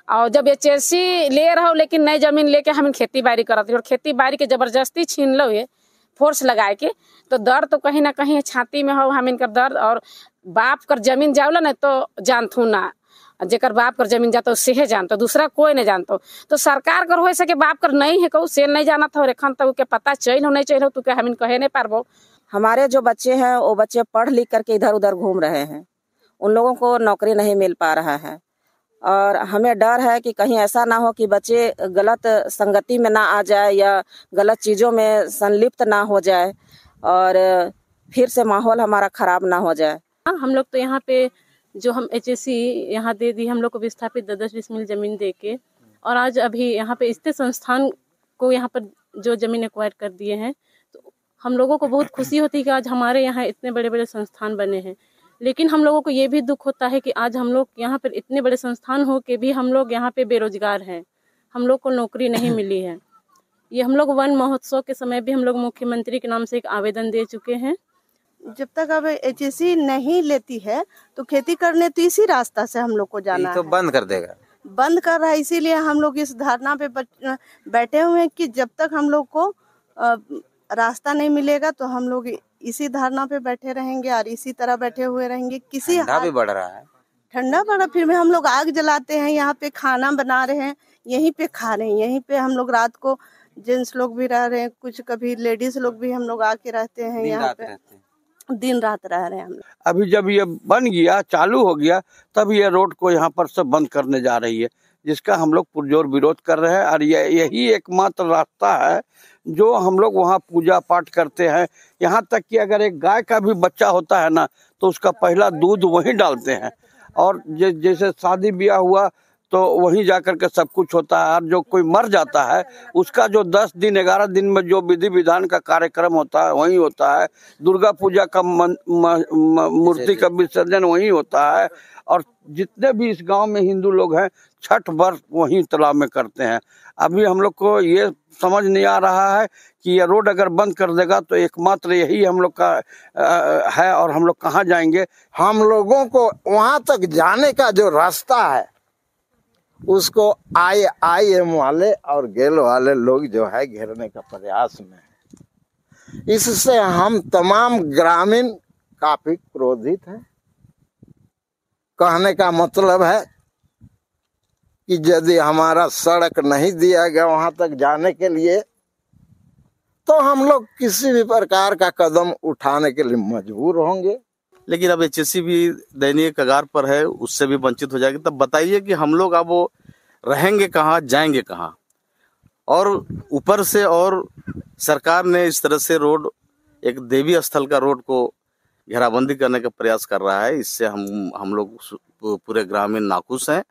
और जब HSC ले रहो लेकिन नई जमीन लेके हम खेती बाड़ी करते और खेती बाड़ी के जबरदस्ती छीन लो ये फोर्स लगाए के, तो दर्द तो कहीं ना कहीं छाती में हो हम इनका दर्द। और बाप कर जमीन जावला ना तो जानथू ना, जेकर बाप कर जमीन जाता सेहे जानतो, दूसरा कोई नहीं जानतो। तो सरकार कर हो सके बाप कर नहीं है कहू से नहीं जाना था और एखन तक के पता चल हो नहीं चल हो तो क्या हम कहे नहीं पारबो। हमारे जो बच्चे हैं वो बच्चे पढ़ लिख करके इधर उधर घूम रहे हैं, उन लोगों को नौकरी नहीं मिल पा रहा है और हमें डर है कि कहीं ऐसा ना हो कि बच्चे गलत संगति में ना आ जाए या गलत चीज़ों में संलिप्त ना हो जाए और फिर से माहौल हमारा खराब ना हो जाए। हम लोग तो यहाँ पे जो हम HSC यहाँ दे दी हम लोग को विस्थापित 10-20 मिल जमीन दे के, और आज अभी यहाँ पे स्थित संस्थान को यहाँ पर जो जमीन एक्वायर कर दिए हैं, तो हम लोगों को बहुत खुशी होती है कि आज हमारे यहाँ इतने बड़े बड़े संस्थान बने हैं। लेकिन हम लोगों को ये भी दुख होता है कि आज हम लोग यहाँ पर इतने बड़े संस्थान हो के भी हम लोग यहाँ पे बेरोजगार हैं, हम लोग को नौकरी नहीं मिली है। ये हम लोग वन महोत्सव के समय भी हम लोग मुख्यमंत्री के नाम से एक आवेदन दे चुके हैं। जब तक अब HSC नहीं लेती है तो खेती करने तो इसी रास्ता से हम लोग को जाना तो है। बंद कर देगा, बंद कर रहा है, इसीलिए हम लोग इस धरना पे बैठे हुए हैं कि जब तक हम लोग को रास्ता नहीं मिलेगा तो हम लोग इसी धरना पे बैठे रहेंगे और इसी तरह बैठे हुए रहेंगे। ठंडा भी बढ़ रहा है, ठंडा बढ़ा फिर भी हम लोग आग जलाते हैं, यहाँ पे खाना बना रहे हैं, यहीं पे खा रहे हैं, यहीं पे हम लोग रात को जेंट्स लोग भी रह रहे हैं, कुछ कभी लेडीज लोग भी हम लोग आके रहते हैं, यहाँ पे दिन रात रह रहे हैं हम लोग। अभी जब ये बन गया चालू हो गया तब ये रोड को यहाँ पर से बंद करने जा रही है, जिसका हम लोग पुरजोर विरोध कर रहे हैं। और यही एकमात्र रास्ता है जो हम लोग वहाँ पूजा पाठ करते हैं। यहाँ तक कि अगर एक गाय का भी बच्चा होता है ना तो उसका पहला दूध वहीं डालते हैं, और जैसे शादी ब्याह हुआ तो वहीं जाकर के सब कुछ होता है। और जो कोई मर जाता है उसका जो 10 दिन 11 दिन में जो विधि विधान का कार्यक्रम होता है वहीं होता है। दुर्गा पूजा का मूर्ति का विसर्जन वहीं होता है। और जितने भी इस गांव में हिंदू लोग हैं छठ व्रत वहीं तालाब में करते हैं। अभी हम लोग को ये समझ नहीं आ रहा है कि ये रोड अगर बंद कर देगा तो एकमात्र यही हम लोग का है और हम लोग कहाँ जाएंगे। हम लोगों को वहां तक जाने का जो रास्ता है उसको IIM वाले और गेल वाले लोग जो है घेरने का प्रयास में है। इससे हम तमाम ग्रामीण काफी क्रोधित हैं। कहने का मतलब है कि यदि हमारा सड़क नहीं दिया गया वहां तक जाने के लिए तो हम लोग किसी भी प्रकार का कदम उठाने के लिए मजबूर होंगे। लेकिन अब HSC भी दयनीय कगार पर है, उससे भी वंचित हो जाएगी। तब बताइए कि हम लोग अब वो रहेंगे कहाँ, जाएंगे कहाँ। और ऊपर से और सरकार ने इस तरह से रोड, एक देवी स्थल का रोड को घेराबंदी करने का प्रयास कर रहा है। इससे हम लोग पूरे ग्रामीण नाखुश हैं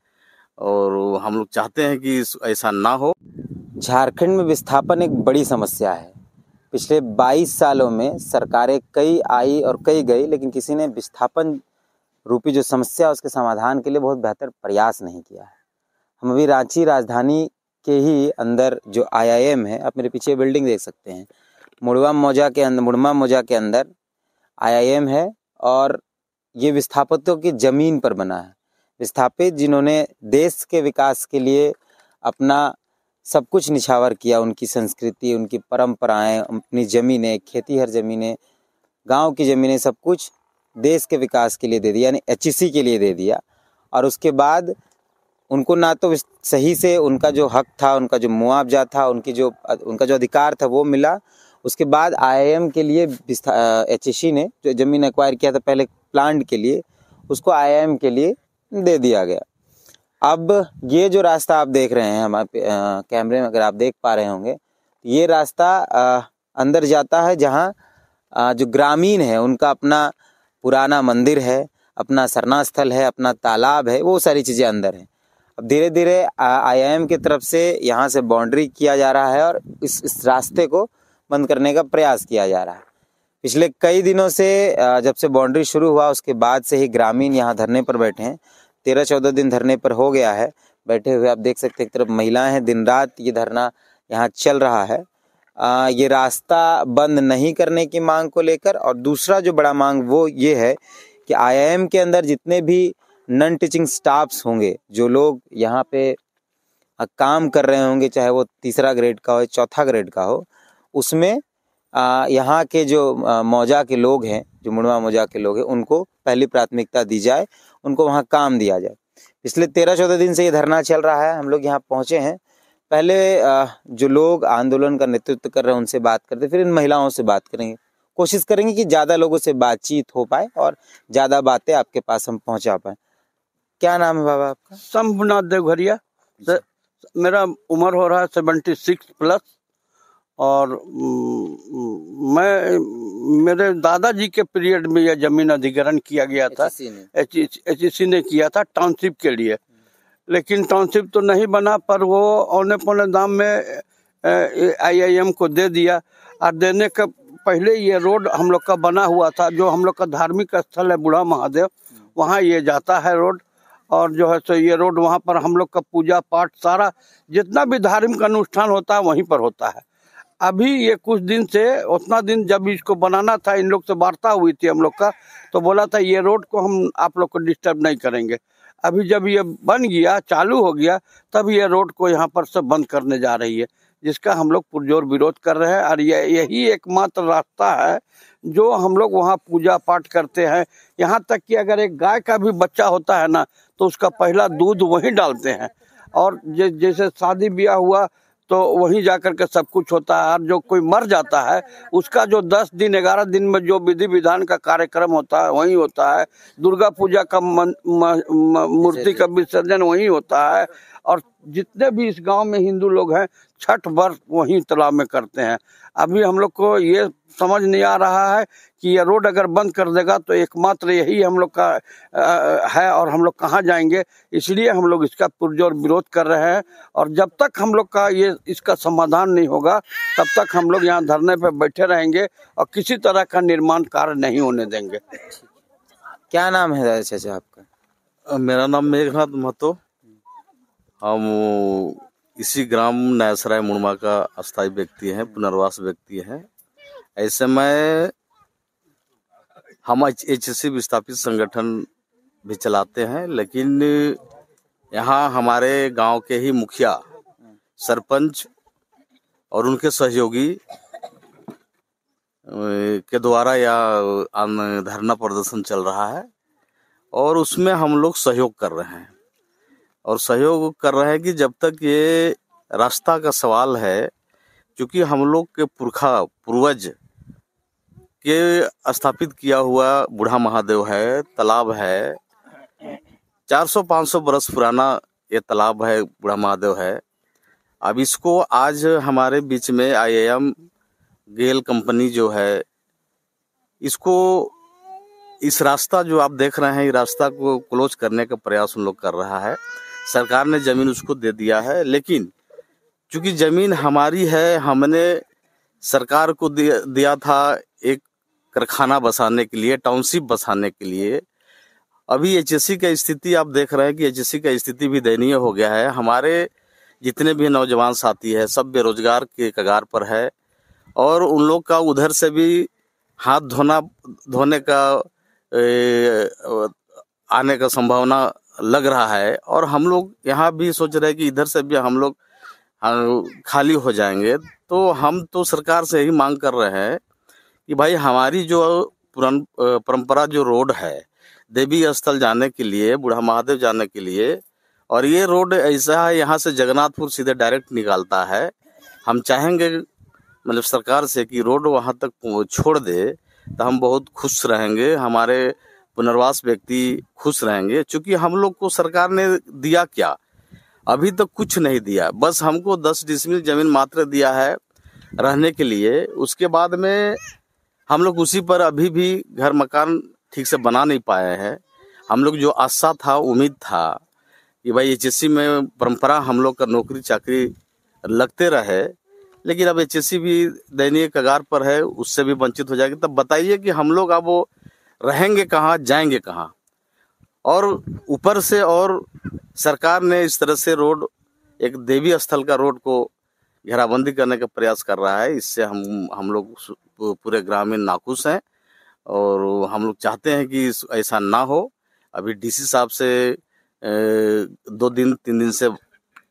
और हम लोग चाहते हैं कि ऐसा ना हो। झारखंड में विस्थापन एक बड़ी समस्या है। पिछले 22 सालों में सरकारें कई आई और कई गई, लेकिन किसी ने विस्थापन रूपी जो समस्या उसके समाधान के लिए बहुत बेहतर प्रयास नहीं किया है। हम अभी रांची राजधानी के ही अंदर जो IIM है, आप मेरे पीछे बिल्डिंग देख सकते हैं, मुड़मा मोजा के अंदर IIM है और ये विस्थापितों की ज़मीन पर बना है। विस्थापित जिन्होंने देश के विकास के लिए अपना सब कुछ निछावर किया, उनकी संस्कृति, उनकी परंपराएं, अपनी ज़मीनें, खेती हर ज़मीनें, गांव की ज़मीनें, सब कुछ देश के विकास के लिए दे दिया, यानी HSC के लिए दे दिया। और उसके बाद उनको ना तो सही से उनका जो हक था, उनका जो मुआवजा था, उनका जो अधिकार था वो मिला। उसके बाद IIM के लिए HSC ने जो ज़मीन एक्वायर किया था पहले प्लांट के लिए, उसको IIM के लिए दे दिया गया। अब ये जो रास्ता आप देख रहे हैं हमारे कैमरे में, अगर आप देख पा रहे होंगे, ये रास्ता अंदर जाता है जहाँ जो ग्रामीण है उनका अपना पुराना मंदिर है, अपना सरना स्थल है, अपना तालाब है, वो सारी चीज़ें अंदर हैं। अब धीरे धीरे IIM की तरफ से यहाँ से बाउंड्री किया जा रहा है और इस रास्ते को बंद करने का प्रयास किया जा रहा है। पिछले कई दिनों से जब से बाउंड्री शुरू हुआ उसके बाद से ही ग्रामीण यहाँ धरने पर बैठे हैं। 13-14 दिन धरने पर हो गया है बैठे हुए। आप देख सकते हैं एक तरफ महिलाएं हैं, दिन रात ये धरना यहाँ चल रहा है ये रास्ता बंद नहीं करने की मांग को लेकर। और दूसरा जो बड़ा मांग वो ये है कि IIM के अंदर जितने भी नॉन टीचिंग स्टाफ्स होंगे, जो लोग यहाँ पे काम कर रहे होंगे, चाहे वो 3रा ग्रेड का हो, 4था ग्रेड का हो, उसमें यहाँ के जो मौजा के लोग हैं, जो मुड़वा मौजा के लोग हैं, उनको पहली प्राथमिकता दी जाए, उनको वहाँ काम दिया जाए। पिछले 13-14 दिन से ये धरना चल रहा है। हम लोग यहाँ पहुँचे हैं। पहले जो लोग आंदोलन का नेतृत्व कर रहे हैं उनसे बात करते, फिर इन महिलाओं से बात करेंगे। कोशिश करेंगे कि ज़्यादा लोगों से बातचीत हो पाए और ज़्यादा बातें आपके पास हम पहुँचा पाए। क्या नाम है बाबा आपका? शंभुनाथ देवघरिया। मेरा उम्र हो रहा है 76+। और मेरे दादाजी के पीरियड में यह जमीन अधिग्रहण किया गया था। HEC ने किया था टाउनशिप के लिए, लेकिन टाउनशिप तो नहीं बना, पर वो औने पौने दाम में IIM को दे दिया। और देने के पहले ये रोड हम लोग का बना हुआ था, जो हम लोग का धार्मिक स्थल है बूढ़ा महादेव, वहाँ ये जाता है रोड। और जो है सो ये रोड वहाँ पर हम लोग का पूजा पाठ सारा जितना भी धार्मिक अनुष्ठान होता है वहीं पर होता है। अभी ये कुछ दिन से, उतना दिन जब इसको बनाना था, इन लोग से वार्ता हुई थी हम लोग का, तो बोला था ये रोड को हम आप लोग को डिस्टर्ब नहीं करेंगे। अभी जब ये बन गया, चालू हो गया, तब ये रोड को यहाँ पर से बंद करने जा रही है, जिसका हम लोग पुरजोर विरोध कर रहे हैं। और यही एकमात्र रास्ता है जो हम लोग वहाँ पूजा पाठ करते हैं। यहाँ तक कि अगर एक गाय का भी बच्चा होता है ना, तो उसका पहला दूध वहीं डालते हैं। और जैसे शादी ब्याह हुआ तो वहीं जाकर के सब कुछ होता है। और जो कोई मर जाता है उसका जो 10 दिन 11 दिन में जो विधि विधान का कार्यक्रम होता है वहीं होता है। दुर्गा पूजा का मूर्ति का विसर्जन वहीं होता है। और जितने भी इस गांव में हिंदू लोग हैं, छठ व्रत वहीं तालाब में करते हैं। अभी हम लोग को ये समझ नहीं आ रहा है कि ये रोड अगर बंद कर देगा तो एकमात्र यही हम लोग का है, और हम लोग कहाँ जाएंगे। इसलिए हम लोग इसका पुरजोर विरोध कर रहे हैं। और जब तक हम लोग का ये इसका समाधान नहीं होगा, तब तक हम लोग यहाँ धरने पे बैठे रहेंगे और किसी तरह का निर्माण कार्य नहीं होने देंगे। क्या नाम है चाचा आपका? मेरा नाम मेघनाथ महतो। हम इसी ग्राम नयासराय मुड़मा का अस्थायी व्यक्ति हैं, पुनर्वास व्यक्ति हैं। ऐसे में हम HEC विस्थापित संगठन भी चलाते हैं, लेकिन यहाँ हमारे गांव के ही मुखिया, सरपंच और उनके सहयोगी के द्वारा यह धरना प्रदर्शन चल रहा है, और उसमें हम लोग सहयोग कर रहे हैं। और सहयोग कर रहे हैं कि जब तक ये रास्ता का सवाल है, क्योंकि हम लोग के पूर्वज के स्थापित किया हुआ बूढ़ा महादेव है, तालाब है, 400-500 बरस पुराना ये तालाब है, बूढ़ा महादेव है। अब इसको आज हमारे बीच में IIM गेल कंपनी जो है, इसको इस रास्ता जो आप देख रहे हैं, ये रास्ता को क्लोज करने का प्रयास उन लोग कर रहा है। सरकार ने जमीन उसको दे दिया है, लेकिन चूंकि जमीन हमारी है, हमने सरकार को दिया था एक कारखाना बसाने के लिए, टाउनशिप बसाने के लिए। अभी HEC का स्थिति आप देख रहे हैं कि HEC का स्थिति भी दयनीय हो गया है। हमारे जितने भी नौजवान साथी है, सब बेरोजगार के कगार पर है, और उन लोग का उधर से भी हाथ धोने का आने का संभावना लग रहा है। और हम लोग यहाँ भी सोच रहे हैं कि इधर से भी हम लोग खाली हो जाएंगे। तो हम तो सरकार से ही मांग कर रहे हैं कि भाई हमारी जो परंपरा जो रोड है देवी स्थल जाने के लिए, बूढ़ा महादेव जाने के लिए, और ये रोड ऐसा है यहाँ से जगन्नाथपुर सीधे डायरेक्ट निकालता है। हम चाहेंगे मतलब सरकार से कि रोड वहाँ तक छोड़ दे, तो हम बहुत खुश रहेंगे, हमारे पुनर्वास व्यक्ति खुश रहेंगे। क्योंकि हम लोग को सरकार ने दिया क्या, अभी तक कुछ नहीं दिया। बस हमको 10 डिसमिल जमीन मात्र दिया है रहने के लिए। उसके बाद में हम लोग उसी पर अभी भी घर मकान ठीक से बना नहीं पाए हैं। हम लोग जो आशा था, उम्मीद था कि भाई HEC में परंपरा हम लोग का नौकरी चाकरी लगते रहे, लेकिन अब HEC भी दयनीय कगार पर है, उससे भी वंचित हो जाएगी। तब बताइए कि हम लोग अब वो रहेंगे कहाँ, जाएंगे कहाँ। और ऊपर से और सरकार ने इस तरह से रोड, एक देवी स्थल का रोड को घेराबंदी करने का प्रयास कर रहा है। इससे हम लोग पूरे ग्रामीण नाखुश हैं, और हम लोग चाहते हैं कि ऐसा ना हो। अभी DC साहब से 2-3 दिन से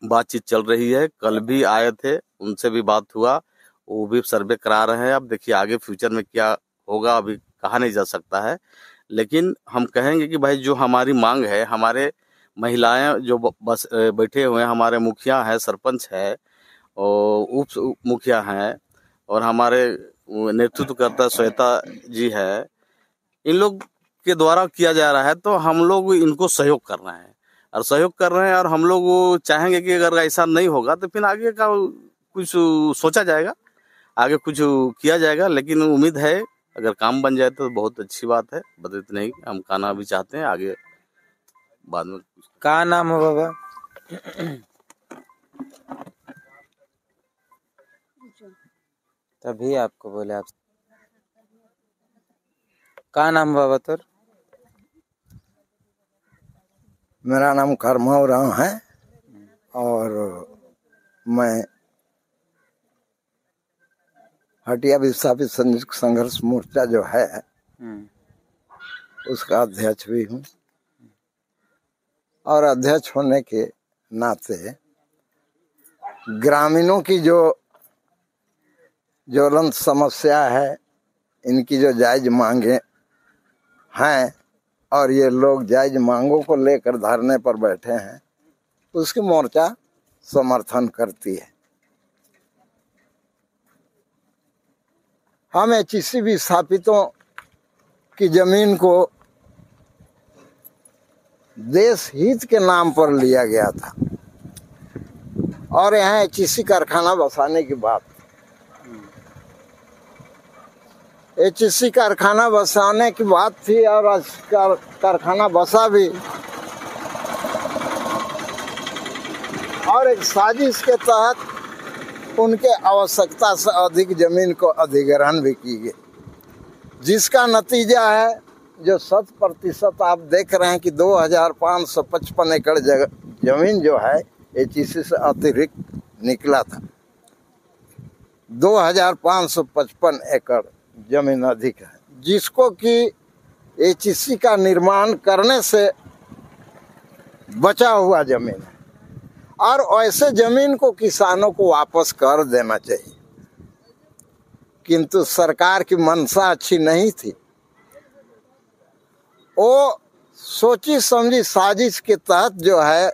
बातचीत चल रही है। कल भी आए थे, उनसे भी बात हुआ, वो भी सर्वे करा रहे हैं। अब देखिए आगे फ्यूचर में क्या होगा अभी कहा नहीं जा सकता है, लेकिन हम कहेंगे कि भाई जो हमारी मांग है, हमारे महिलाएं जो बस बैठे हुए हैं, हमारे मुखिया हैं, सरपंच है और उप मुखिया हैं और हमारे नेतृत्वकर्ता श्वेता जी है, इन लोग के द्वारा किया जा रहा है, तो हम लोग इनको सहयोग कर रहे हैं और सहयोग कर रहे हैं। और हम लोग चाहेंगे कि अगर ऐसा नहीं होगा तो फिर आगे का कुछ सोचा जाएगा, आगे कुछ किया जाएगा। लेकिन उम्मीद है अगर काम बन जाए तो बहुत अच्छी बात है। बस इतना ही हम कहना भी चाहते हैं, आगे बाद में। का नाम है बाबा? तभी आपको बोले आप। का नाम बाबा तोर? मेरा नाम करमाव राम है और मैं हटिया विस्थापित संयुक्त संघर्ष मोर्चा जो है उसका अध्यक्ष भी हूँ। और अध्यक्ष होने के नाते ग्रामीणों की जो ज्वलंत समस्या है, इनकी जो जायज मांगे हैं और ये लोग जायज मांगों को लेकर धरने पर बैठे हैं, उसकी मोर्चा समर्थन करती है। हम HEC विस्थापितों की जमीन को देश हित के नाम पर लिया गया था और यहाँ HEC कारखाना बसाने की बात, HEC कारखाना बसाने की बात थी और आज कारखाना बसा भी और एक साजिश के तहत उनके आवश्यकता से अधिक जमीन को अधिग्रहण भी की गई, जिसका नतीजा है जो 100% आप देख रहे हैं कि 2555 एकड़ जमीन जो है HEC से अतिरिक्त निकला था। 2555 एकड़ जमीन अधिक है, जिसको कि HEC का निर्माण करने से बचा हुआ जमीन है और ऐसे जमीन को किसानों को वापस कर देना चाहिए। किंतु सरकार की मंशा अच्छी नहीं थी। वो सोची समझी साजिश के तहत जो है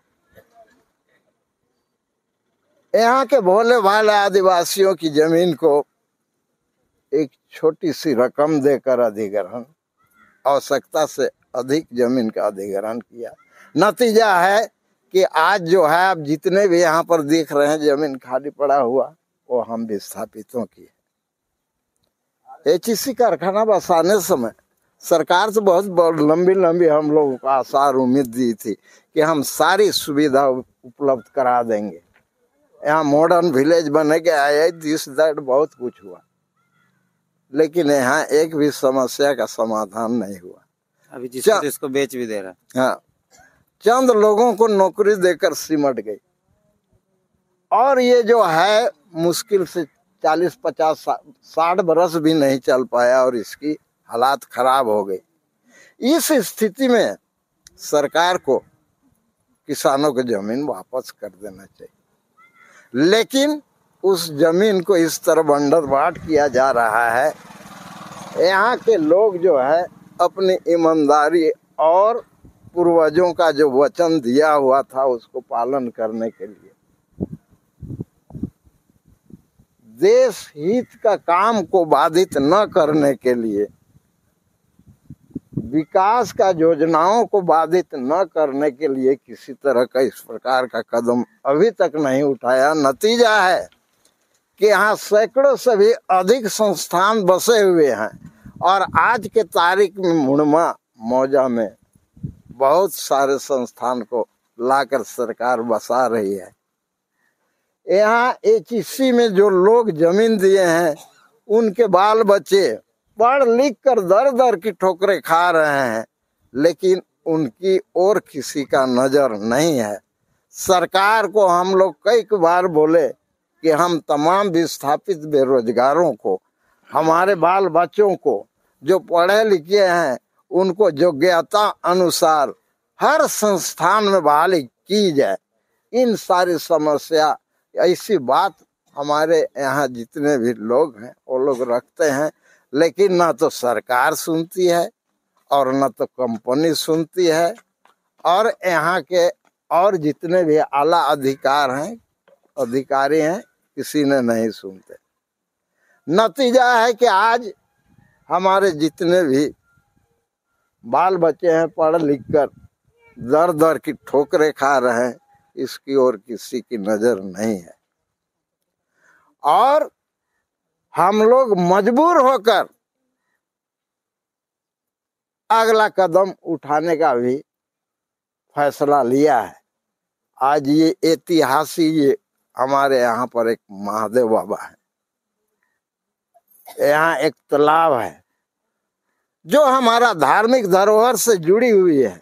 यहाँ के भोले भाले आदिवासियों की जमीन को एक छोटी सी रकम देकर अधिग्रहण, आवश्यकता से अधिक जमीन का अधिग्रहण किया। नतीजा है कि आज जो है आप जितने भी यहाँ पर देख रहे हैं जमीन खाली पड़ा हुआ, वो हम विस्थापितों की है। HEC कारखाना बसाने समय सरकार से बहुत लंबी लंबी हम लोगों को आसार उम्मीद दी थी कि हम सारी सुविधा उपलब्ध करा देंगे, यहाँ मॉडर्न विलेज बनेगा, दिस दैट बहुत कुछ हुआ, लेकिन यहाँ एक भी समस्या का समाधान नहीं हुआ। अभी जिसको इसको बेच भी दे रहा है। हाँ, चंद लोगों को नौकरी देकर सिमट गई और ये जो है मुश्किल से 40, 50, 60 बरस भी नहीं चल पाया और इसकी हालात खराब हो गई। इस स्थिति में सरकार को किसानों की जमीन वापस कर देना चाहिए, लेकिन उस जमीन को इस तरह बंटवारा किया जा रहा है। यहाँ के लोग जो है अपनी ईमानदारी और पूर्वजों का जो वचन दिया हुआ था उसको पालन करने के लिए, देश हित का काम को बाधित न करने के लिए, विकास का योजनाओं को बाधित न करने के लिए किसी तरह का इस प्रकार का कदम अभी तक नहीं उठाया। नतीजा है कि यहाँ सैकड़ों से भी अधिक संस्थान बसे हुए हैं और आज के तारीख में मुड़मा मौजा में बहुत सारे संस्थान को लाकर सरकार बसा रही है। यहाँ HEC में जो लोग जमीन दिए हैं उनके बाल बच्चे पढ़ लिख कर दर दर की ठोकरें खा रहे हैं, लेकिन उनकी और किसी का नजर नहीं है। सरकार को हम लोग कई बार बोले कि हम तमाम विस्थापित बेरोजगारों को, हमारे बाल बच्चों को जो पढ़े लिखे हैं उनको योग्यता अनुसार हर संस्थान में बहाली की जाए। इन सारी समस्या, ऐसी बात हमारे यहाँ जितने भी लोग हैं वो लोग रखते हैं, लेकिन ना तो सरकार सुनती है और ना तो कंपनी सुनती है, और यहाँ के और जितने भी आला अधिकारी हैं किसी ने नहीं सुनते। नतीजा है कि आज हमारे जितने भी बाल बच्चे हैं पढ़ लिख कर दर दर की ठोकरें खा रहे हैं, इसकी ओर किसी की नजर नहीं है। और हम लोग मजबूर होकर अगला कदम उठाने का भी फैसला लिया है। आज ये ऐतिहासिक, ये हमारे यहाँ पर एक महादेव बाबा है, यहाँ एक तालाब है जो हमारा धार्मिक धरोहर से जुड़ी हुई है।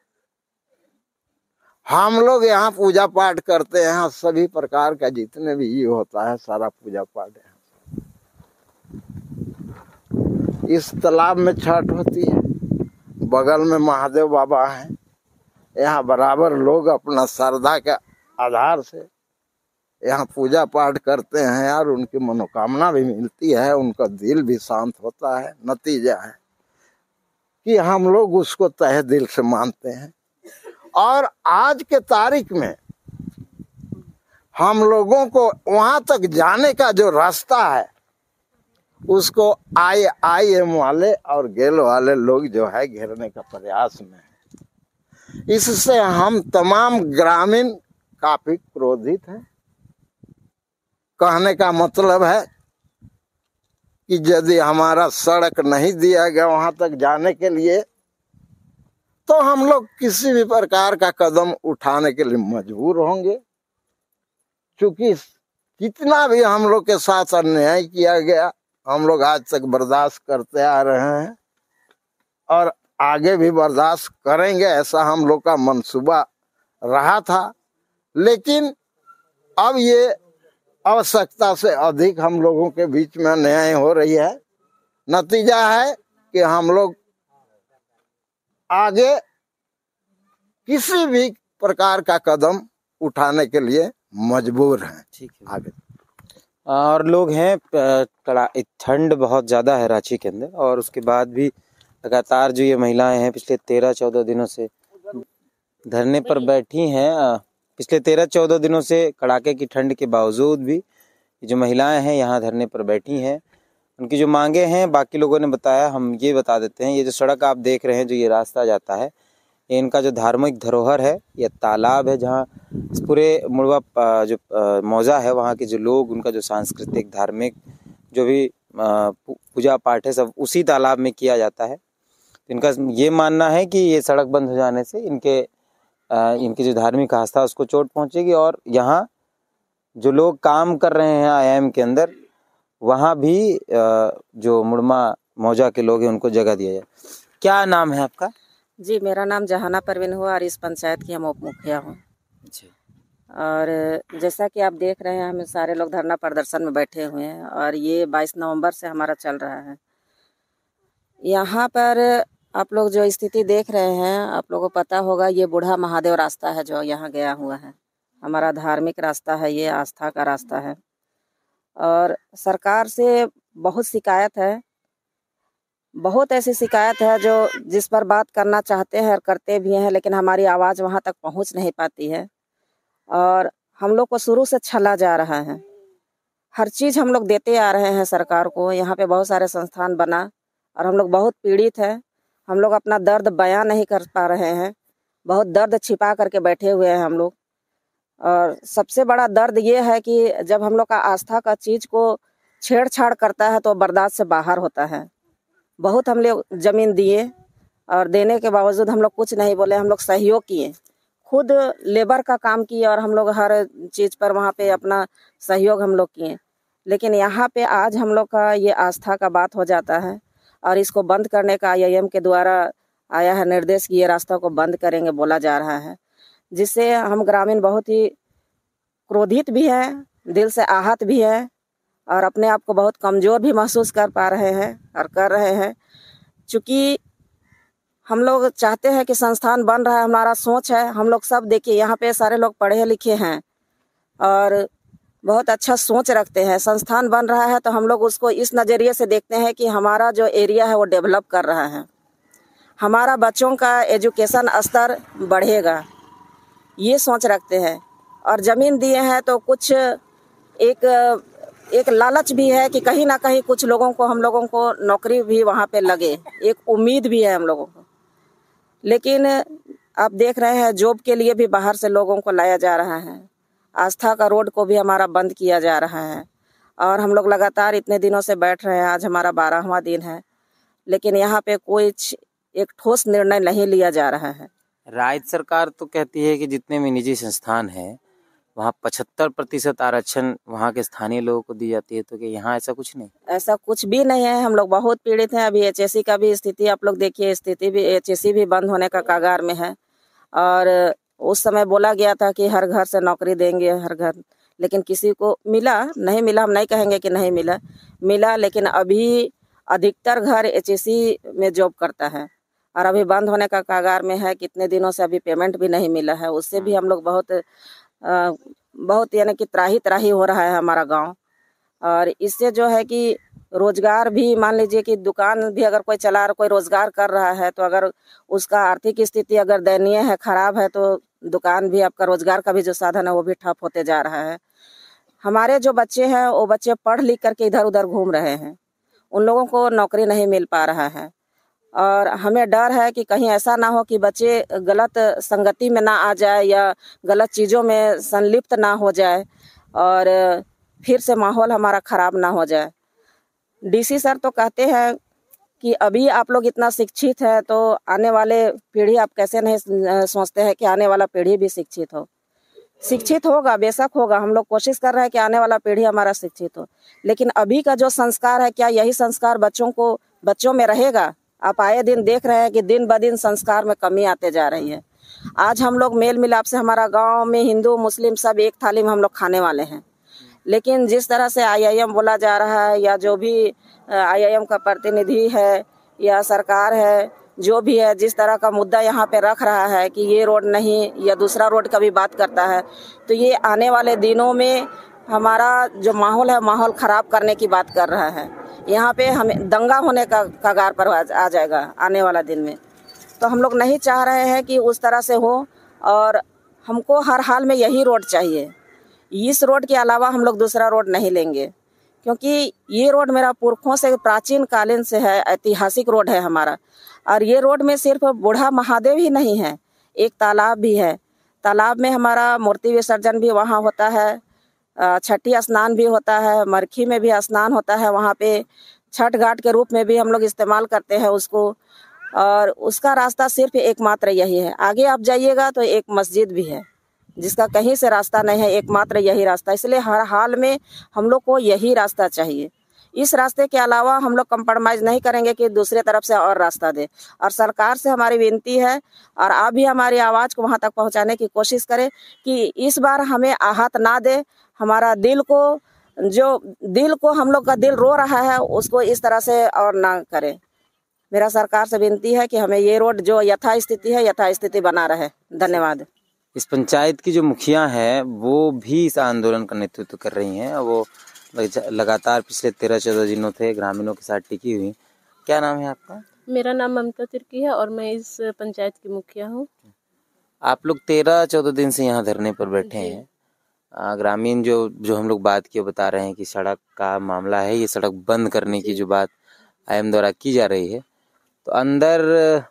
हम लोग यहाँ पूजा पाठ करते हैं, सभी प्रकार का जितने भी ये होता है सारा पूजा पाठ है। इस तालाब में छठ होती है, बगल में महादेव बाबा हैं, यहाँ बराबर लोग अपना श्रद्धा के आधार से यहाँ पूजा पाठ करते हैं और उनकी मनोकामना भी मिलती है, उनका दिल भी शांत होता है। नतीजा है कि हम लोग उसको तहे दिल से मानते हैं। और आज के तारीख में हम लोगों को वहां तक जाने का जो रास्ता है उसको IIM वाले और गेल वाले लोग जो है घेरने का प्रयास में है। इससे हम तमाम ग्रामीण काफी क्रोधित हैं। कहने का मतलब है कि यदि हमारा सड़क नहीं दिया गया वहां तक जाने के लिए तो हम लोग किसी भी प्रकार का कदम उठाने के लिए मजबूर होंगे। क्योंकि कितना भी हम लोग के साथ अन्याय किया गया हम लोग आज तक बर्दाश्त करते आ रहे हैं और आगे भी बर्दाश्त करेंगे, ऐसा हम लोग का मंसूबा रहा था। लेकिन अब ये आवश्यकता से अधिक हम लोगों के बीच में अन्याय हो रही है। नतीजा है कि हम लोग आगे किसी भी प्रकार का कदम उठाने के लिए मजबूर हैं। ठीक है। आगे और लोग हैं, ठंड बहुत ज़्यादा है रांची के अंदर, और उसके बाद भी लगातार जो ये महिलाएं हैं पिछले 13-14 दिनों से धरने पर बैठी हैं। पिछले 13-14 दिनों से कड़ाके की ठंड के बावजूद भी जो महिलाएं हैं यहाँ धरने पर बैठी हैं। उनकी जो मांगे हैं बाकी लोगों ने बताया, हम ये बता देते हैं। ये जो सड़क आप देख रहे हैं, जो ये रास्ता जाता है, ये इनका जो धार्मिक धरोहर है, ये तालाब है जहाँ इस पूरे मुड़वा जो मौजा है वहाँ के जो लोग, उनका जो सांस्कृतिक धार्मिक जो भी पूजा पाठ है सब उसी तालाब में किया जाता है। इनका ये मानना है कि ये सड़क बंद हो जाने से इनकी जो धार्मिक आस्था उसको चोट पहुंचेगी, और यहाँ जो लोग काम कर रहे हैं IIM के अंदर वहाँ भी जो मुड़मा मौजा के लोग हैं उनको जगह दिया जाए। क्या नाम है आपका? जी, मेरा नाम जहाना परवीन हुआ और इस पंचायत की हम उप मुखिया हूँ। और जैसा कि आप देख रहे हैं, हम सारे लोग धरना प्रदर्शन में बैठे हुए हैं और ये 22 नवंबर से हमारा चल रहा है। यहाँ पर आप लोग जो स्थिति देख रहे हैं, आप लोगों को पता होगा, ये बूढ़ा महादेव रास्ता है जो यहाँ गया हुआ है। हमारा धार्मिक रास्ता है, ये आस्था का रास्ता है। और सरकार से बहुत शिकायत है, बहुत ऐसी शिकायत है जो जिस पर बात करना चाहते हैं और करते भी हैं, लेकिन हमारी आवाज़ वहाँ तक पहुँच नहीं पाती है। और हम लोग को शुरू से छला जा रहा है, हर चीज़ हम लोग देते आ रहे हैं सरकार को। यहाँ पे बहुत सारे संस्थान बना और हम लोग बहुत पीड़ित हैं। हम लोग अपना दर्द बयां नहीं कर पा रहे हैं, बहुत दर्द छिपा करके बैठे हुए हैं हम लोग। और सबसे बड़ा दर्द ये है कि जब हम लोग का आस्था का चीज़ को छेड़छाड़ करता है तो बर्दाश्त से बाहर होता है। बहुत हम लोग ज़मीन दिए और देने के बावजूद हम लोग कुछ नहीं बोले, हम लोग सहयोग किए, खुद लेबर का काम किए और हम लोग हर चीज़ पर वहाँ पे अपना सहयोग हम लोग किए। लेकिन यहाँ पे आज हम लोग का ये आस्था का बात हो जाता है और इसको बंद करने का IIM के द्वारा आया है निर्देश कि ये रास्ता को बंद करेंगे बोला जा रहा है, जिससे हम ग्रामीण बहुत ही क्रोधित भी हैं, दिल से आहत भी हैं और अपने आप को बहुत कमज़ोर भी महसूस कर पा रहे हैं और कर रहे हैं। चूँकि हम लोग चाहते हैं कि संस्थान बन रहा है, हमारा सोच है। हम लोग सब देखिए यहाँ पे सारे लोग पढ़े लिखे हैं और बहुत अच्छा सोच रखते हैं। संस्थान बन रहा है तो हम लोग उसको इस नज़रिए से देखते हैं कि हमारा जो एरिया है वो डेवलप कर रहा है, हमारा बच्चों का एजुकेशन स्तर बढ़ेगा, ये सोच रखते हैं। और ज़मीन दिए हैं तो कुछ एक लालच भी है कि कहीं ना कहीं कुछ लोगों को, हम लोगों को नौकरी भी वहाँ पे लगे, एक उम्मीद भी है हम लोगों को। लेकिन आप देख रहे हैं जॉब के लिए भी बाहर से लोगों को लाया जा रहा है। आस्था का रोड को भी हमारा बंद किया जा रहा है और हम लोग लगातार इतने दिनों से बैठ रहे हैं। आज हमारा 12वां दिन है, लेकिन यहाँ पे कोई एक ठोस निर्णय नहीं लिया जा रहा है। राज्य सरकार तो कहती है कि जितने भी निजी संस्थान हैं वहाँ 75% आरक्षण वहाँ के स्थानीय लोगों को दी जाती है, तो कि यहाँ ऐसा कुछ नहीं? ऐसा कुछ भी नहीं है। हम लोग बहुत पीड़ित हैं। अभी एचएससी का भी स्थिति आप लोग देखिए, स्थिति भी एचएससी भी बंद होने का कगार में है। और उस समय बोला गया था कि हर घर से नौकरी देंगे, हर घर, लेकिन किसी को मिला नहीं मिला, हम नहीं कहेंगे कि नहीं मिला, लेकिन अभी अधिकतर घर एचएससी में जॉब करता है और अभी बंद होने का कगार में है। कितने दिनों से अभी पेमेंट भी नहीं मिला है, उससे भी हम लोग बहुत यानी कि त्राही हो रहा है हमारा गांव। और इससे जो है कि रोजगार भी, मान लीजिए कि दुकान भी अगर कोई चला रहा, कोई रोजगार कर रहा है, तो अगर उसका आर्थिक स्थिति अगर दयनीय है, खराब है, तो दुकान भी, आपका रोजगार का भी जो साधन है वो भी ठप होते जा रहा है। हमारे जो बच्चे हैं वो बच्चे पढ़ लिख करके इधर उधर घूम रहे हैं, उन लोगों को नौकरी नहीं मिल पा रहा है। और हमें डर है कि कहीं ऐसा ना हो कि बच्चे गलत संगति में ना आ जाए या गलत चीज़ों में संलिप्त ना हो जाए और फिर से माहौल हमारा ख़राब ना हो जाए। डीसी सर तो कहते हैं कि अभी आप लोग इतना शिक्षित है तो आने वाले पीढ़ी, आप कैसे नहीं सोचते हैं कि आने वाला पीढ़ी भी शिक्षित हो? शिक्षित होगा, बेशक होगा, हम लोग कोशिश कर रहे हैं कि आने वाला पीढ़ी हमारा शिक्षित हो, लेकिन अभी का जो संस्कार है, क्या यही संस्कार बच्चों में रहेगा? आप आए दिन देख रहे हैं कि दिन ब दिन संस्कार में कमी आते जा रही है। आज हम लोग मेल मिलाप से, हमारा गांव में हिंदू मुस्लिम सब एक थाली में हम लोग खाने वाले हैं, लेकिन जिस तरह से आईआईएम बोला जा रहा है या जो भी आईआईएम का प्रतिनिधि है या सरकार है, जो भी है, जिस तरह का मुद्दा यहाँ पे रख रहा है कि ये रोड नहीं या दूसरा रोड का भी बात करता है, तो ये आने वाले दिनों में हमारा जो माहौल है, माहौल ख़राब करने की बात कर रहा है। यहाँ पे हमें दंगा होने का कगार पर आ जाएगा आने वाला दिन में। तो हम लोग नहीं चाह रहे हैं कि उस तरह से हो और हमको हर हाल में यही रोड चाहिए। इस रोड के अलावा हम लोग दूसरा रोड नहीं लेंगे, क्योंकि ये रोड मेरा पुरखों से प्राचीन कालीन से है, ऐतिहासिक रोड है हमारा। और ये रोड में सिर्फ बूढ़ा महादेव ही नहीं है, एक तालाब भी है। तालाब में हमारा मूर्ति विसर्जन भी वहाँ होता है, छठी स्नान भी होता है, मरखी में भी स्नान होता है, वहाँ पे छठ घाट के रूप में भी हम लोग इस्तेमाल करते हैं उसको। और उसका रास्ता सिर्फ एकमात्र यही है। आगे आप जाइएगा तो एक मस्जिद भी है जिसका कहीं से रास्ता नहीं है, एकमात्र यही रास्ता। इसलिए हर हाल में हम लोग को यही रास्ता चाहिए। इस रास्ते के अलावा हम लोग कंप्रोमाइज़ नहीं करेंगे कि दूसरे तरफ से और रास्ता दे। और सरकार से हमारी विनती है, और आप भी हमारी आवाज़ को वहाँ तक पहुँचाने की कोशिश करें कि इस बार हमें आहत ना दे। हमारा दिल को हम लोग का दिल रो रहा है, उसको इस तरह से और ना करें। मेरा सरकार से विनती है कि हमें ये रोड जो यथास्थिति है, यथास्थिति बना रहे। धन्यवाद। इस पंचायत की जो मुखिया है वो भी इस आंदोलन का नेतृत्व कर रही हैं। वो लगातार पिछले 13-14 दिनों थे ग्रामीणों के साथ टिकी हुई। क्या नाम है आपका? मेरा नाम ममता तिर्की है और मैं इस पंचायत की मुखिया हूँ। आप लोग 13-14 दिन से यहाँ धरने पर बैठे हैं। ग्रामीण जो हम लोग बात की बता रहे हैं कि सड़क का मामला है, ये सड़क बंद करने की जो बात आईएम द्वारा की जा रही है, तो अंदर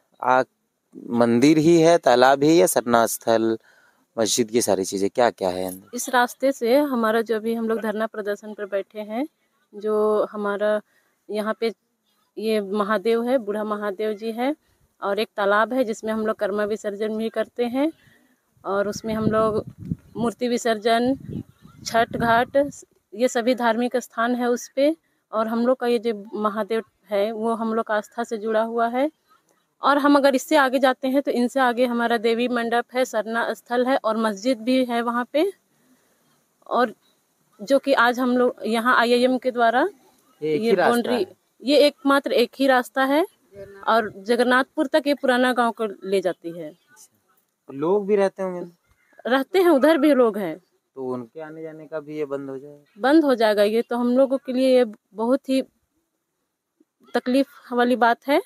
मंदिर ही है, तालाब ही, या सरना स्थल, मस्जिद की सारी चीजें क्या क्या है अंदर? इस रास्ते से हमारा जो अभी हम लोग धरना प्रदर्शन पर बैठे हैं, जो हमारा यहाँ पे ये महादेव है, बूढ़ा महादेव जी है, और एक तालाब है जिसमें हम लोग कर्मा विसर्जन भी करते हैं, और उसमें हम लोग मूर्ति विसर्जन, छठ घाट, ये सभी धार्मिक स्थान है उस पे। और हम लोग का ये जो महादेव है वो हम लोग आस्था से जुड़ा हुआ है। और हम अगर इससे आगे जाते हैं तो इनसे आगे हमारा देवी मंडप है, सरना स्थल है और मस्जिद भी है वहाँ पे। और जो कि आज हम लोग यहाँ आईआईएम के द्वारा ये बाउंड्री, ये एकमात्र एक ही रास्ता है और जगन्नाथपुर तक ये पुराना गांव को ले जाती है। लोग भी रहते होंगे, रहते हैं, उधर भी लोग हैं। तो उनके आने जाने का भी ये बंद हो जाएगा? बंद हो जाएगा। ये तो हम लोगों के लिए ये बहुत ही तकलीफ वाली बात है,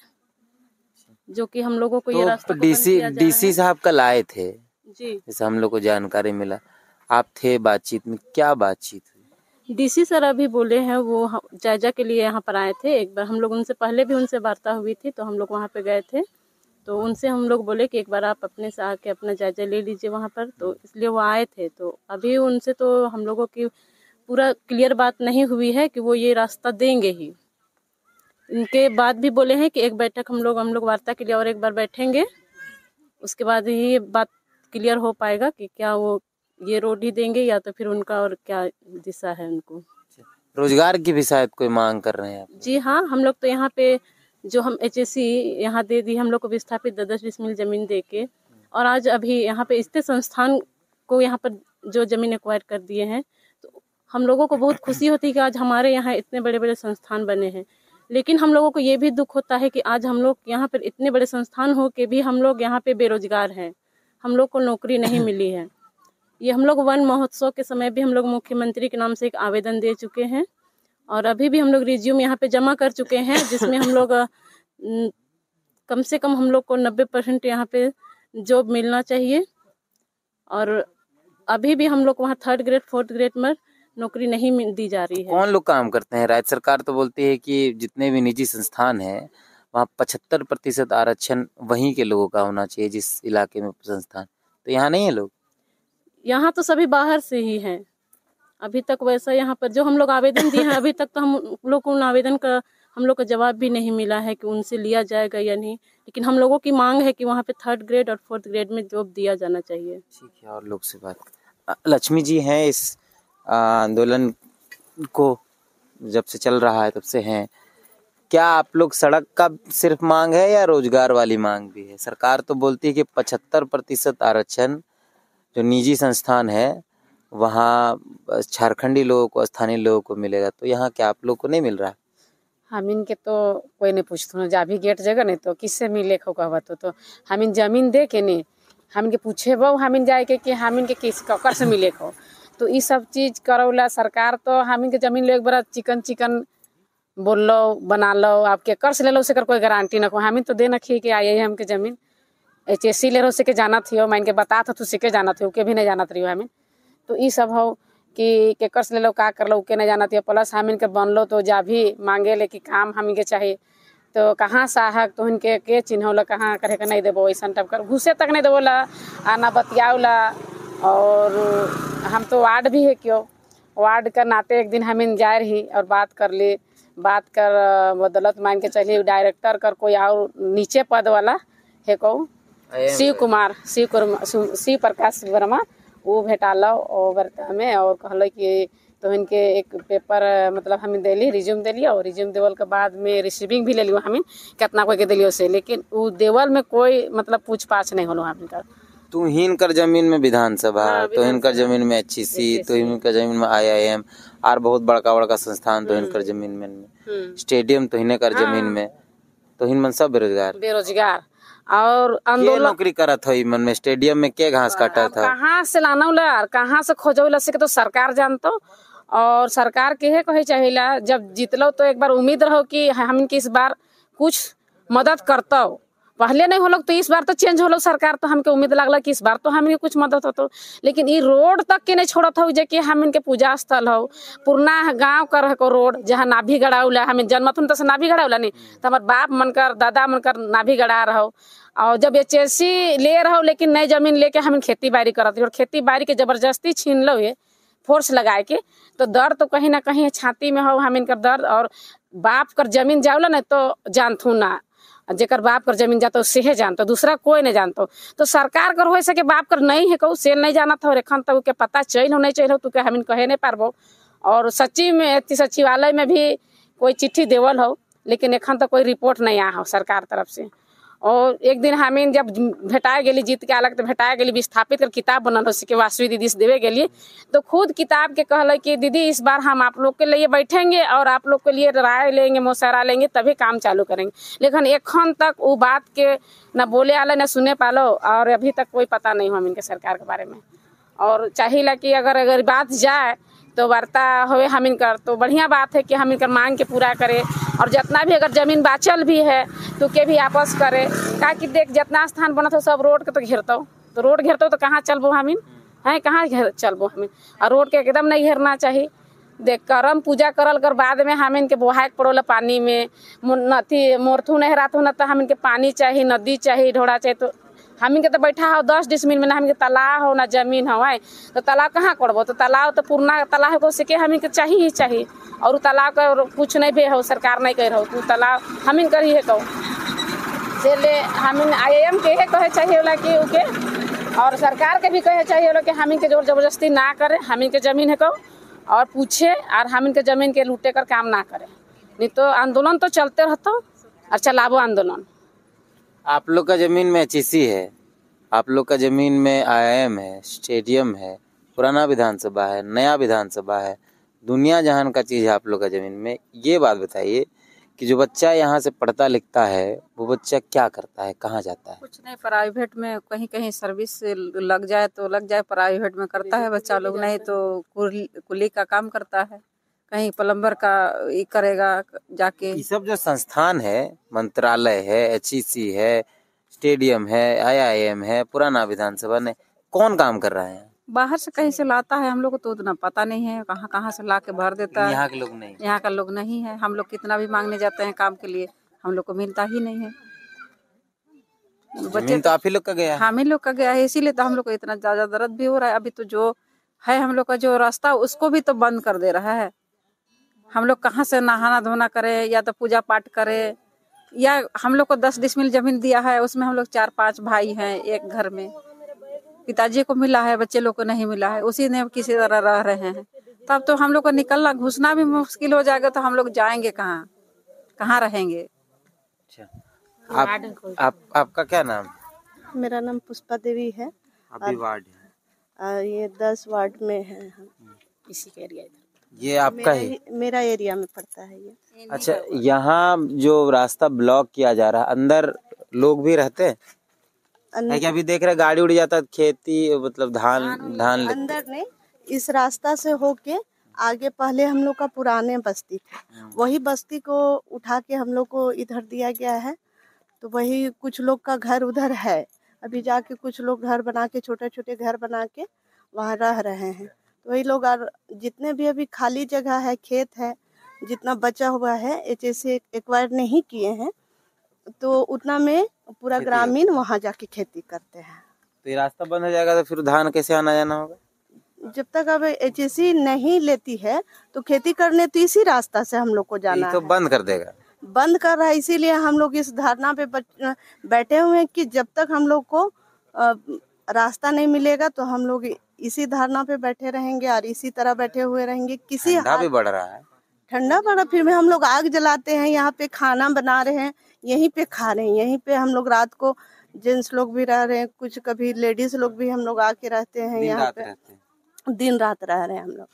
जो कि हम लोगों को ये रास्ता डीसी साहब कल आए थे जी, जैसे हम लोग को जानकारी मिला, आप थे बातचीत में, क्या बातचीत हुई? डीसी सर अभी बोले हैं, वो जायजा के लिए यहाँ पर आए थे। एक बार हम लोग उनसे पहले भी उनसे वार्ता हुई थी, तो हम लोग वहाँ पे गए थे, तो उनसे हम लोग बोले कि एक बार आप अपने से आके अपना जायजा ले लीजिए वहाँ पर, तो इसलिए वो आए थे। तो अभी उनसे तो हम लोगों की पूरा क्लियर बात नहीं हुई है कि वो ये रास्ता देंगे ही। इनके बाद भी बोले हैं कि एक बैठक हम लोग वार्ता के लिए और एक बार बैठेंगे, उसके बाद ही बात क्लियर हो पाएगा कि क्या वो ये रोड ही देंगे या तो फिर उनका और क्या दिशा है उनको। रोजगार की भी शायद कोई मांग कर रहे हैं? जी हाँ, हम लोग तो यहाँ पे जो हम HSC यहाँ दे दी हम लोग को विस्थापित 10 डिसमिल जमीन दे के, और आज अभी यहाँ पे स्थित संस्थान को यहाँ पर जो जमीन एक्वायर कर दिए हैं, तो हम लोगों को बहुत खुशी होती है कि आज हमारे यहाँ इतने बड़े बड़े संस्थान बने हैं। लेकिन हम लोगों को ये भी दुख होता है कि आज हम लोग यहाँ पर इतने बड़े संस्थान हो के भी हम लोग यहाँ पे बेरोजगार हैं, हम लोग को नौकरी नहीं मिली है। ये हम लोग वन महोत्सव के समय भी हम लोग मुख्यमंत्री के नाम से एक आवेदन दे चुके हैं, और अभी भी हम लोग रिज्यूम यहाँ पे जमा कर चुके हैं, जिसमें हम लोग कम से कम हम लोग को 90% यहाँ पे जॉब मिलना चाहिए। और अभी भी हम लोग वहाँ 3rd ग्रेड 4th ग्रेड में नौकरी नहीं दी जा रही है। कौन लोग काम करते हैं? राज्य सरकार तो बोलती है कि जितने भी निजी संस्थान हैं वहाँ 75% आरक्षण वहीं के लोगों का होना चाहिए, जिस इलाके में संस्थान। तो यहाँ नहीं है लोग? यहाँ तो सभी बाहर से ही हैं। अभी तक वैसा यहाँ पर जो हम लोग आवेदन दिए हैं, अभी तक तो हम लोग को उन आवेदन का हम लोग का जवाब भी नहीं मिला है कि उनसे लिया जाएगा या नहीं। लेकिन हम लोगों की मांग है कि वहाँ पे 3rd ग्रेड और 4th ग्रेड में जॉब दिया जाना चाहिए। ठीक है, और लोग से बात। लक्ष्मी जी हैं इस आंदोलन को जब से चल रहा है तब से हैं, क्या आप लोग सड़क का सिर्फ मांग है या रोजगार वाली मांग भी है? सरकार तो बोलती है कि 75% आरक्षण जो निजी संस्थान है वहाँ झारखंडी लोगों को, स्थानीय लोगों को मिलेगा, तो यहाँ क्या आप लोग को नहीं मिल रहा? हम इनके तो कोई नहीं पूछते जा भी गेट जगह नहीं तो किससे मिले खो कहवा तो हम इन जमीन दे के नहीं हम इनके पूछे बहु हम इन जाए के कि हम इनके किस ककर से मिले खो, तो ये सब चीज करौला सरकार। तो हम इनके जमीन ले एक बार चिकन बोल लो बना लो, आप के कर से ले लो, उसे कर कोई गारंटी न को। हम तो दे न खी के आए हम के जमीन HSC ले रो से के जाना थी, मैं इनके बता था तुझसे के जाना थे, के भी नहीं जाना रही हमें। तो ये सब हो कि कर से ले लो का कर लो के नहीं जाना थी। प्लस हम इनके बन लो तो जा भी मांगे ले कि काम हम इनके चाहिए, तो कहाँ साहब तो इनके के चिन्हौला कहाँ करे के नहीं देबो, ऐसा टाइप कर घुसे तक नहीं देबोला आना बतियावला। और हम तो वार्ड भी है क्यों, वार्ड का नाते एक दिन हम इन जाए रही और बात कर ली, बात कर बदलत मान के चलिए डायरेक्टर कर कोई और नीचे पद वाला है को शिव प्रकाश वर्मा वो भेटाल वार्ता में और कहल कि तो इनके एक पेपर मतलब हम दिली रिज्यूम दिली और रिज्यूम देवल के बाद में रिसीविंग भी ले लियो हम कितना कोई के दिलियो से, लेकिन वो देवल में कोई मतलब पूछ पाछ नहीं होलो हम का। तू हिनकर जमीन में विधानसभा, तो इनकर जमीन में HSC, तो इनकर जमीन में IIM और बहुत बड़का बड़का संस्थान, तो इनकर जमीन में स्टेडियम, तो इनकर जमीन में, तो इन मन सब बेरोजगार और आंदोलन नौकरी करत है मन में। स्टेडियम में के घास काटा था, कहाँ से लाना उला कहाँ से खोजौला से तो सरकार जानतो। और सरकार के है कहे चाहिला जब जीतलो तो एक बार उम्मीद रहो कि हम इनकी इस बार कुछ मदद करतो, पहले नहीं होलो तो इस बार तो चेंज होलो सरकार, तो हमके उम्मीद लगला कि इस बार तो हम कुछ मदद होतो। लेकिन ये रोड तक के नहीं छोड़त हो जे कि हम इनके पूजा स्थल हो पुरना गांव कर को रोड जहाँ नाभि गड़ाउला हमें जन्मथुन तो से नाभि गड़ाउला नहीं तो हमारे बाप मनकर दादा मनकर नाभि गड़ा रहो। और जब HSC ले रहो लेकिन नई जमीन लेके हम खेती बाड़ी करत और खेती बाड़ी के जबरदस्ती छीन लो ये फोर्स लगाए के, तो दर्द तो कहीं ना कहीं छाती में हो हम इनकर दर्द। और बाप कर जमीन जाओला ना तो जानथू ना, जेकर बाप कर जमीन जातो से जानतो, दूसरा कोई नहीं जानतो। तो सरकार कर हो सके बाप कर नहीं है कहू से नहीं जाना था, एखन तक के पता चल हो नहीं चल हो तो हम कहे नहीं पारबो। और सचिवालय में भी कोई चिट्ठी देवल हो लेकिन एखन तक कोई रिपोर्ट नहीं आ हो सरकार तरफ से। और एक दिन हमें जब भेटाए गेली जीत के अलग तो भेटाए गेली विस्थापित कर किताब बनल हो सके वासवी दीदी से देवे गेली तो खुद किताब के कहल कि दीदी इस बार हम आप लोग के लिए बैठेंगे और आप लोग के लिए राय लेंगे मशवरा लेंगे तभी काम चालू करेंगे। लेकिन एखन तक वो बात के न बोले आले न सुने पालो और अभी तक कोई पता नहीं हो हम इनके सरकार के बारे में। और चाहिए कि अगर बात जाए तो वार्ता होवे हम इनकर तो बढ़िया बात है कि हम इनकर मांग के पूरा करें और जितना भी अगर जमीन बाचल भी है तो के भी आपस करे का कि देख जितना स्थान बनत हो सब रोड के तो घेरतो तो रोड घेरतो तो कहाँ चलबो हमीन है कहाँ चलबो हमीन और रोड के एकदम नहीं घेरना चाहिए। देख करम पूजा करल कर बाद में हम इनके बोहाए पड़ोला पानी में नथी मोरथू नहीं रहते न तो हम इनके पानी चाहिए नदी चाहिए ढोड़ा चाहिए तो हम इनके तो बैठा हो 10 डिसमिल में ना हम तालाब हो ना जमीन हो है तो तालाब कहाँ करबो तो तालाब तो पूर्णा तालाब को सके हम इनके चाहिए ही चाहिए और तालाब का कुछ नहीं भी हो सरकार नहीं कह रहा तो तालाब हम इन कर ही है कहो से ले हम IIM के कहे चाहिए होला कि उके और सरकार के भी कहे चाहिए होला कि हम इनके जोर जबरदस्ती ना करे हम इनके जमीन है कहो और पूछे और हम इनके जमीन के लूटे कर काम ना करे नहीं तो आंदोलन तो चलते रहता और चलाबो आंदोलन। आप लोग का जमीन में HEC है, आप लोग का जमीन में IIM है, स्टेडियम है, पुराना विधानसभा है, नया विधानसभा है, दुनिया जहान का चीज है आप लोग का जमीन में। ये बात बताइए कि जो बच्चा यहाँ से पढ़ता लिखता है वो बच्चा क्या करता है, कहाँ जाता है? कुछ नहीं, प्राइवेट में कहीं कहीं सर्विस लग जाए तो लग जाए, प्राइवेट में करता है बच्चा लोग, नहीं तो कुली का काम करता है, कहीं प्लम्बर का ये करेगा जाके। ये सब जो संस्थान है, मंत्रालय है, HEC है, स्टेडियम है, IIM है, पुराना विधानसभा ने कौन काम कर रहा है? बाहर से कहीं से लाता है, हम लोग को तो उतना पता नहीं है, कहाँ कहाँ से ला के भर देता है। यहाँ के लोग नहीं, यहाँ का लोग नहीं है। हम लोग कितना भी मांगने जाते हैं काम के लिए, हम लोग को मिलता ही नहीं है। बच्चे तो आप ही लोग का गया है। हम ही लोग का गया है, इसीलिए तो हम लोग को इतना ज्यादा दर्द भी हो रहा है। अभी तो जो है हम लोग का जो रास्ता उसको भी तो बंद कर दे रहा है। हम लोग कहाँ से नहाना धोना करे या तो पूजा पाठ करे, या हम लोग को 10 डिसमिल जमीन दिया है, उसमें हम लोग 4-5 भाई हैं एक घर में। पिताजी को मिला है, बच्चे लोग को नहीं मिला है, उसी ने किसी तरह रह रहे हैं। तब तो हम लोग को निकलना घुसना भी मुश्किल हो जाएगा, तो हम लोग जाएंगे कहाँ, कहाँ रहेंगे? अच्छा, आपका क्या नाम? मेरा नाम पुष्पा देवी है। अभी वार्ड है? ये 10 वार्ड में है हम। इसी के एरिया ये आपका ही? मेरा एरिया में पड़ता है ये। अच्छा, यहाँ जो रास्ता ब्लॉक किया जा रहा है, अंदर लोग भी रहते हैं? है क्या? अभी देख रहे गाड़ी उड़ जाता है, खेती मतलब धान अंदर नहीं, इस रास्ता से होके आगे पहले हम लोग का पुराने बस्ती थे, वही बस्ती को उठा के हम लोग को इधर दिया गया है। तो वही कुछ लोग का घर उधर है, अभी जाके कुछ लोग घर बना के, छोटे छोटे घर बना के वहाँ रह रहे हैं। तो वही लोग जितने भी अभी खाली जगह है, खेत है, जितना बचा हुआ है, HEC एक्वायर नहीं किए हैं, तो उतना में पूरा ग्रामीण वहाँ जाके खेती करते हैं। तो ये रास्ता बंद हो जाएगा तो फिर धान कैसे आना जाना होगा? जब तक अब HEC नहीं लेती है तो खेती करने तो इसी रास्ता से हम लोग को जाना तो है। बंद कर देगा, बंद कर रहा है, इसीलिए हम लोग इस धरना पे बैठे हुए हैं कि जब तक हम लोग को रास्ता नहीं मिलेगा तो हम लोग इसी धरना पे बैठे रहेंगे और इसी तरह बैठे हुए रहेंगे। किसी ठंडा भी बढ़ रहा है, ठंडा बढ़ा, फिर भी हम लोग आग जलाते हैं, यहाँ पे खाना बना रहे हैं, यहीं पे खा रहे हैं, यहीं पे हम लोग रात को जेंट्स लोग भी रह रहे हैं, कुछ कभी लेडीज लोग भी हम लोग आके रहते हैं यहाँ पे, दिन रात रह रहे हैं हम लोग।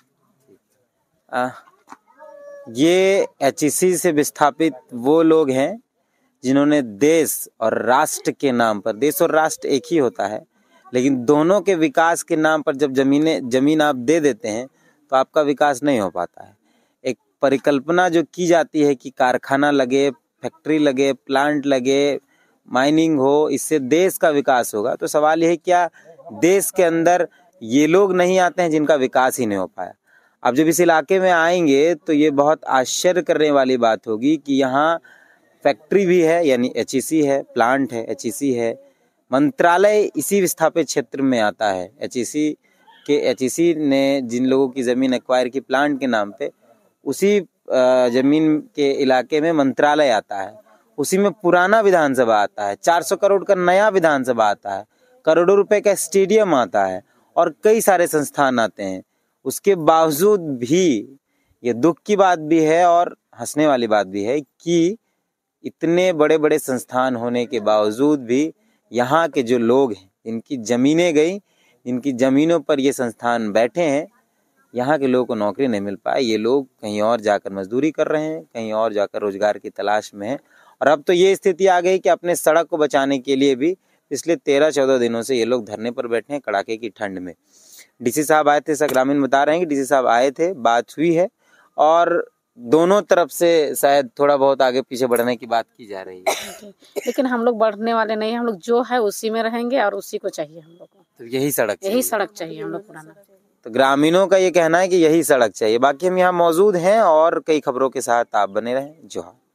ये HEC से विस्थापित वो लोग हैं जिन्होंने देश और राष्ट्र के नाम पर, देश और राष्ट्र एक ही होता है, लेकिन दोनों के विकास के नाम पर जब जमीन आप दे देते हैं तो आपका विकास नहीं हो पाता है। एक परिकल्पना जो की जाती है कि कारखाना लगे, फैक्ट्री लगे, प्लांट लगे, माइनिंग हो, इससे देश का विकास होगा। तो सवाल यह है क्या देश के अंदर ये लोग नहीं आते हैं जिनका विकास ही नहीं हो पाया? अब जब इस इलाके में आएंगे तो ये बहुत आश्चर्य करने वाली बात होगी कि यहाँ फैक्ट्री भी है, यानी HEC है, प्लांट है, HEC है, मंत्रालय इसी विस्थापित क्षेत्र में आता है। HEC ने जिन लोगों की जमीन एक्वायर की प्लांट के नाम पे, उसी जमीन के इलाके में मंत्रालय आता है, उसी में पुराना विधानसभा आता है, 400 करोड़ का नया विधानसभा आता है, करोड़ों रुपए का स्टेडियम आता है और कई सारे संस्थान आते हैं। उसके बावजूद भी ये दुख की बात भी है और हंसने वाली बात भी है कि इतने बड़े बड़े संस्थान होने के बावजूद भी यहाँ के जो लोग हैं, इनकी ज़मीनें गई, इनकी ज़मीनों पर ये संस्थान बैठे हैं, यहाँ के लोगों को नौकरी नहीं मिल पाई। ये लोग कहीं और जाकर मजदूरी कर रहे हैं, कहीं और जाकर रोजगार की तलाश में हैं। और अब तो ये स्थिति आ गई कि अपने सड़क को बचाने के लिए भी पिछले 13-14 दिनों से ये लोग धरने पर बैठे हैं कड़ाके की ठंड में। डीसी साहब आए थे, ऐसा ग्रामीण बता रहे हैं कि डीसी साहब आए थे, बात हुई है और दोनों तरफ से शायद थोड़ा बहुत आगे पीछे बढ़ने की बात की जा रही है। लेकिन हम लोग बढ़ने वाले नहीं, हम लोग जो है उसी में रहेंगे और उसी को चाहिए हम लोग को। तो यही सड़क चाहिए हम लोग पुराना। तो ग्रामीणों का ये कहना है कि यही सड़क चाहिए। बाकी हम यहाँ मौजूद हैं और कई खबरों के साथ आप बने रहें। जोहार।